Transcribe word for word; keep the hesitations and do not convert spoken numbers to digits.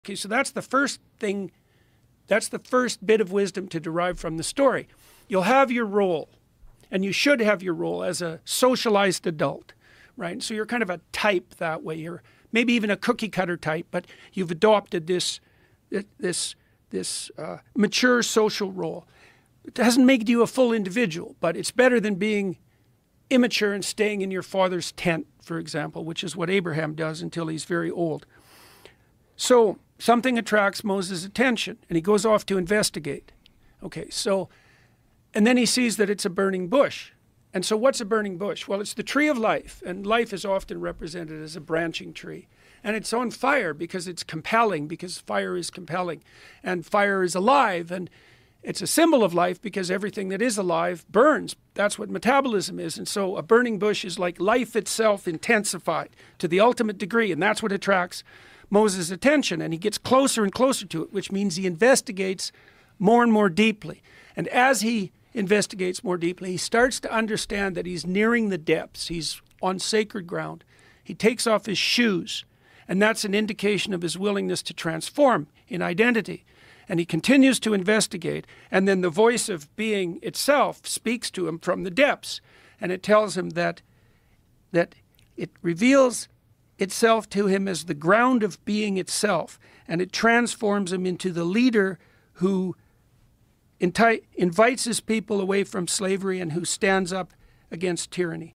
Okay, so that's the first thing, that's the first bit of wisdom to derive from the story. You'll have your role, and you should have your role as a socialized adult, right? So you're kind of a type that way. You're maybe even a cookie cutter type, but you've adopted this, this, this uh, mature social role. It doesn't make you a full individual, but it's better than being immature and staying in your father's tent, for example, which is what Abraham does until he's very old. So something attracts Moses' attention, and he goes off to investigate. Okay, so, and then he sees that it's a burning bush. And so what's a burning bush? Well, it's the tree of life, and life is often represented as a branching tree. And it's on fire because it's compelling, because fire is compelling. And fire is alive, and it's a symbol of life because everything that is alive burns. That's what metabolism is. And so a burning bush is like life itself intensified to the ultimate degree, and that's what attracts Moses' attention. And he gets closer and closer to it, which means he investigates more and more deeply. And as he investigates more deeply, he starts to understand that he's nearing the depths. He's on sacred ground. He takes off his shoes, and that's an indication of his willingness to transform in identity. And he continues to investigate, and then the voice of being itself speaks to him from the depths, and it tells him that, that it reveals itself to him as the ground of being itself, and it transforms him into the leader who invites his people away from slavery and who stands up against tyranny.